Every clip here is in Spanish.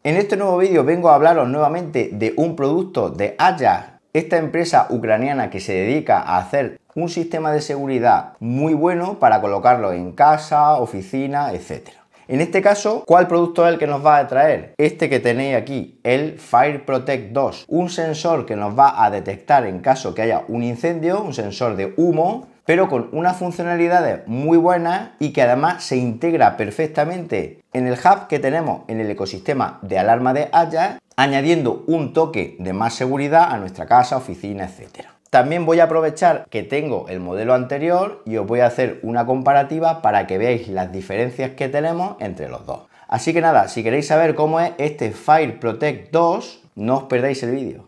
En este nuevo vídeo vengo a hablaros nuevamente de un producto de Ajax, esta empresa ucraniana que se dedica a hacer un sistema de seguridad muy bueno para colocarlo en casa, oficina, etc. En este caso, ¿cuál producto es el que nos va a traer? Este que tenéis aquí, el Fire Protect 2, un sensor que nos va a detectar en caso que haya un incendio, un sensor de humo, pero con unas funcionalidades muy buenas y que además se integra perfectamente en el hub que tenemos en el ecosistema de alarma de Ajax, añadiendo un toque de más seguridad a nuestra casa, oficina, etc. También voy a aprovechar que tengo el modelo anterior y os voy a hacer una comparativa para que veáis las diferencias que tenemos entre los dos. Así que nada, si queréis saber cómo es este Fire Protect 2, no os perdáis el vídeo.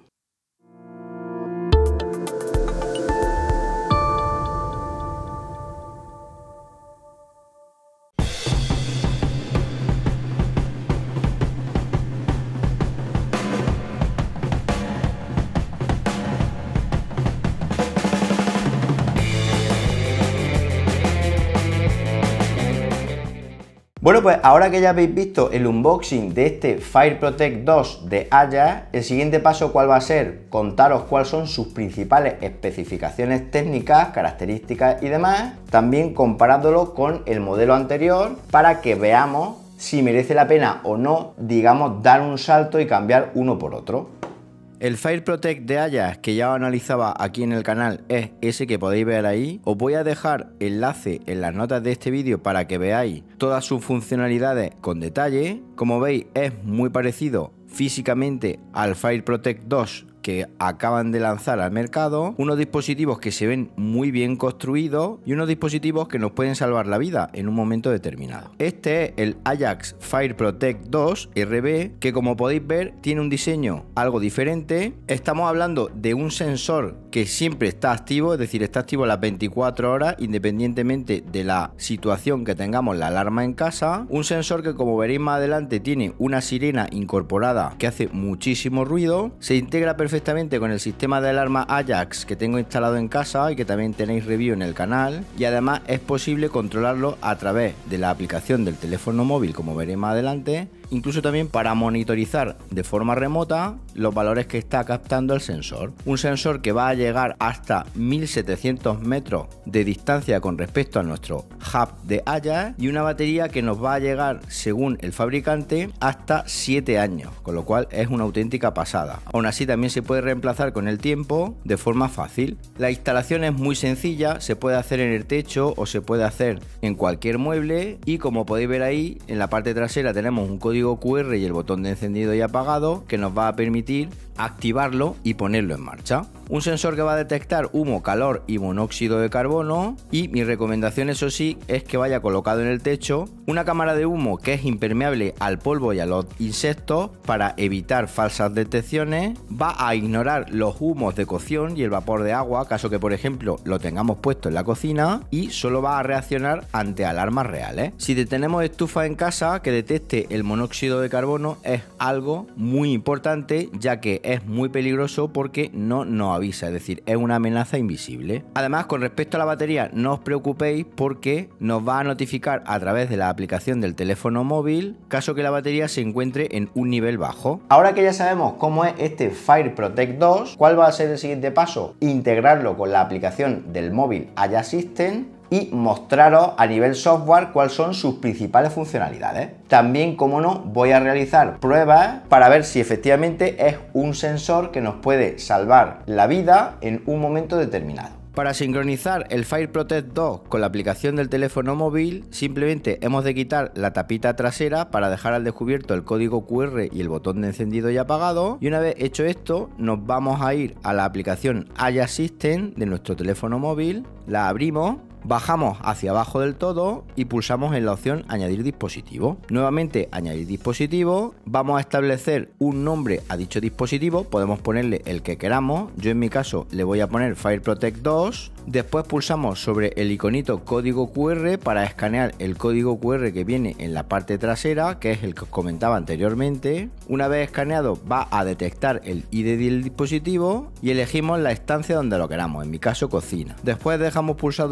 Bueno, pues ahora que ya habéis visto el unboxing de este Fire Protect 2 de Ajax, el siguiente paso ¿cuál va a ser? Contaros cuáles son sus principales especificaciones técnicas, características y demás, también comparándolo con el modelo anterior para que veamos si merece la pena o no, digamos, dar un salto y cambiar uno por otro. El Fire Protect de Ajax, que ya os analizaba aquí en el canal, es ese que podéis ver ahí. Os voy a dejar enlace en las notas de este vídeo para que veáis todas sus funcionalidades con detalle. Como veis, es muy parecido físicamente al Fire Protect 2 que acaban de lanzar al mercado, unos dispositivos que se ven muy bien construidos y unos dispositivos que nos pueden salvar la vida en un momento determinado. Este es el Ajax Fire Protect 2 RB, que como podéis ver tiene un diseño algo diferente. Estamos hablando de un sensor que siempre está activo, es decir, está activo las 24 horas independientemente de la situación que tengamos la alarma en casa. Un sensor que, como veréis más adelante, tiene una sirena incorporada que hace muchísimo ruido, se integra perfectamente con el sistema de alarma Ajax que tengo instalado en casa y que también tenéis review en el canal, y además es posible controlarlo a través de la aplicación del teléfono móvil, como veréis más adelante, incluso también para monitorizar de forma remota los valores que está captando el sensor. Un sensor que va a llegar hasta 1700 metros de distancia con respecto a nuestro hub de Ajax, y una batería que nos va a llegar, según el fabricante, hasta 7 años, con lo cual es una auténtica pasada. Aún así también se puede reemplazar con el tiempo de forma fácil. La instalación es muy sencilla, se puede hacer en el techo o se puede hacer en cualquier mueble, y como podéis ver ahí en la parte trasera tenemos un código QR y el botón de encendido y apagado que nos va a permitir activarlo y ponerlo en marcha. Un sensor que va a detectar humo, calor y monóxido de carbono, y mi recomendación, eso sí, es que vaya colocado en el techo. Una cámara de humo que es impermeable al polvo y a los insectos para evitar falsas detecciones. Va a ignorar los humos de cocción y el vapor de agua, caso que por ejemplo lo tengamos puesto en la cocina, y solo va a reaccionar ante alarmas reales. Si tenemos estufa en casa que detecte el monóxido de carbono, es algo muy importante, ya que es muy peligroso porque no nos avisa, es decir, es una amenaza invisible. Además, con respecto a la batería, no os preocupéis porque nos va a notificar a través de la aplicación del teléfono móvil caso que la batería se encuentre en un nivel bajo. Ahora que ya sabemos cómo es este Fire Protect 2, ¿cuál va a ser el siguiente paso? Integrarlo con la aplicación del móvil Ajax System y mostraros a nivel software cuáles son sus principales funcionalidades. También, como no, voy a realizar pruebas para ver si efectivamente es un sensor que nos puede salvar la vida en un momento determinado. Para sincronizar el Fire Protect 2 con la aplicación del teléfono móvil, simplemente hemos de quitar la tapita trasera para dejar al descubierto el código QR y el botón de encendido y apagado, y una vez hecho esto nos vamos a ir a la aplicación Ajax System de nuestro teléfono móvil, la abrimos, bajamos hacia abajo del todo y pulsamos en la opción añadir dispositivo. Nuevamente añadir dispositivo, vamos a establecer un nombre a dicho dispositivo, podemos ponerle el que queramos, yo en mi caso le voy a poner Fire Protect 2. Después pulsamos sobre el iconito código QR para escanear el código QR que viene en la parte trasera, que es el que os comentaba anteriormente. Una vez escaneado va a detectar el ID del dispositivo y elegimos la estancia donde lo queramos, en mi caso cocina. Después dejamos pulsado durante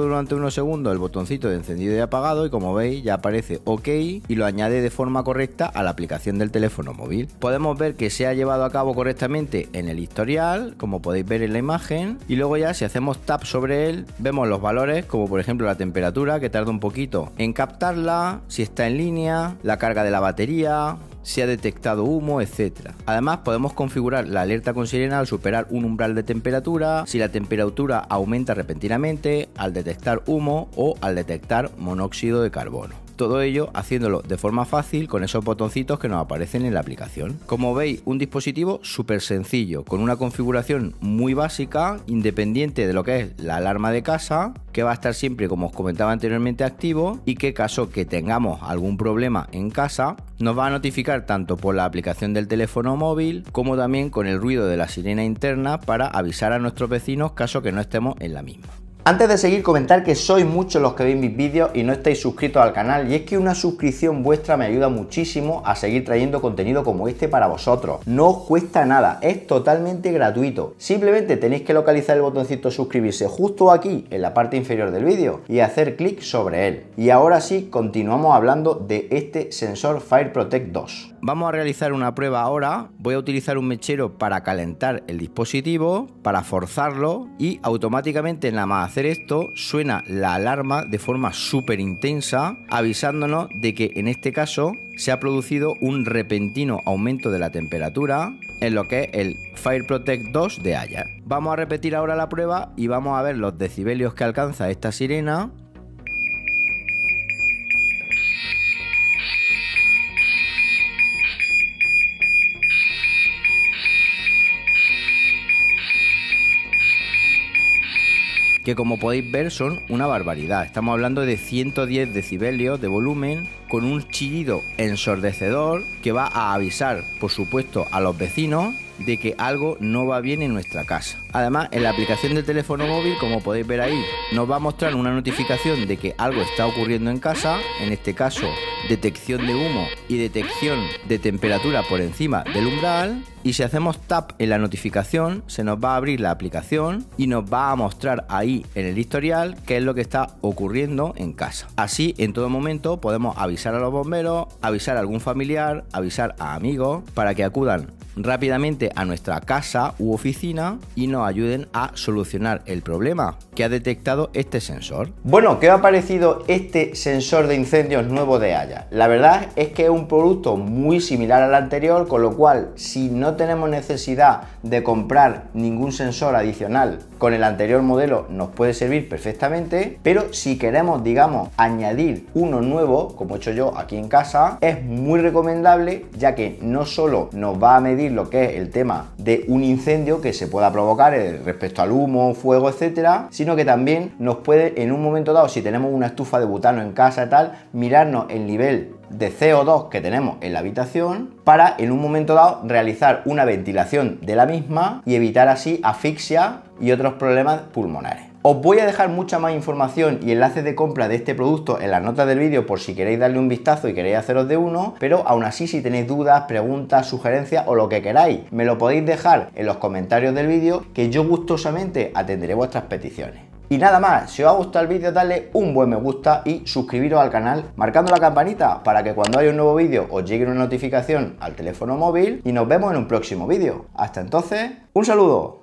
unos segundos el botoncito de encendido y apagado y como veis ya aparece OK y lo añade de forma correcta a la aplicación del teléfono móvil. Podemos ver que se ha llevado a cabo correctamente en el historial, como podéis ver en la imagen, y luego ya si hacemos tap sobre él vemos los valores, como por ejemplo la temperatura, que tarda un poquito en captarla, si está en línea, la carga de la batería, si ha detectado humo, etc. Además podemos configurar la alerta con sirena al superar un umbral de temperatura, si la temperatura aumenta repentinamente, al detectar humo o al detectar monóxido de carbono. Todo ello haciéndolo de forma fácil con esos botoncitos que nos aparecen en la aplicación. Como veis, un dispositivo súper sencillo, con una configuración muy básica, independiente de lo que es la alarma de casa, que va a estar siempre, como os comentaba anteriormente, activo y que caso que tengamos algún problema en casa, nos va a notificar tanto por la aplicación del teléfono móvil como también con el ruido de la sirena interna para avisar a nuestros vecinos caso que no estemos en la misma. Antes de seguir, comentar que sois muchos los que veis mis vídeos y no estáis suscritos al canal, y es que una suscripción vuestra me ayuda muchísimo a seguir trayendo contenido como este para vosotros. No os cuesta nada, es totalmente gratuito. Simplemente tenéis que localizar el botoncito suscribirse justo aquí en la parte inferior del vídeo y hacer clic sobre él. Y ahora sí, continuamos hablando de este sensor Fire Protect 2. Vamos a realizar una prueba ahora. Voy a utilizar un mechero para calentar el dispositivo, para forzarlo, y automáticamente nada más hacer esto suena la alarma de forma súper intensa, avisándonos de que en este caso se ha producido un repentino aumento de la temperatura en lo que es el Fire Protect 2 de Haier. Vamos a repetir ahora la prueba y vamos a ver los decibelios que alcanza esta sirena. Que como podéis ver son una barbaridad. Estamos hablando de 110 decibelios de volumen con un chillido ensordecedor que va a avisar, por supuesto, a los vecinos de que algo no va bien en nuestra casa. Además, en la aplicación del teléfono móvil, como podéis ver ahí, nos va a mostrar una notificación de que algo está ocurriendo en casa, en este caso detección de humo y detección de temperatura por encima del umbral, y si hacemos tap en la notificación se nos va a abrir la aplicación y nos va a mostrar ahí en el historial qué es lo que está ocurriendo en casa. Así en todo momento podemos avisar a los bomberos, avisar a algún familiar, avisar a amigos para que acudan rápidamente a nuestra casa u oficina y nos ayuden a solucionar el problema que ha detectado este sensor. Bueno, ¿qué os ha parecido este sensor de incendios nuevo de Haier? La verdad es que es un producto muy similar al anterior, con lo cual si no tenemos necesidad de comprar ningún sensor adicional con el anterior modelo nos puede servir perfectamente, pero si queremos, digamos, añadir uno nuevo, como he hecho yo aquí en casa, es muy recomendable, ya que no solo nos va a medir lo que es el tema de un incendio que se pueda provocar respecto al humo, fuego, etcétera, sino que también nos puede, en un momento dado, si tenemos una estufa de butano en casa y tal, mirarnos el nivel de CO2 que tenemos en la habitación para en un momento dado realizar una ventilación de la misma y evitar así asfixia y otros problemas pulmonares. Os voy a dejar mucha más información y enlaces de compra de este producto en las notas del vídeo por si queréis darle un vistazo y queréis haceros de uno, pero aún así si tenéis dudas, preguntas, sugerencias o lo que queráis, me lo podéis dejar en los comentarios del vídeo que yo gustosamente atenderé vuestras peticiones. Y nada más, si os ha gustado el vídeo dadle un buen me gusta y suscribiros al canal marcando la campanita para que cuando haya un nuevo vídeo os llegue una notificación al teléfono móvil y nos vemos en un próximo vídeo. Hasta entonces, un saludo.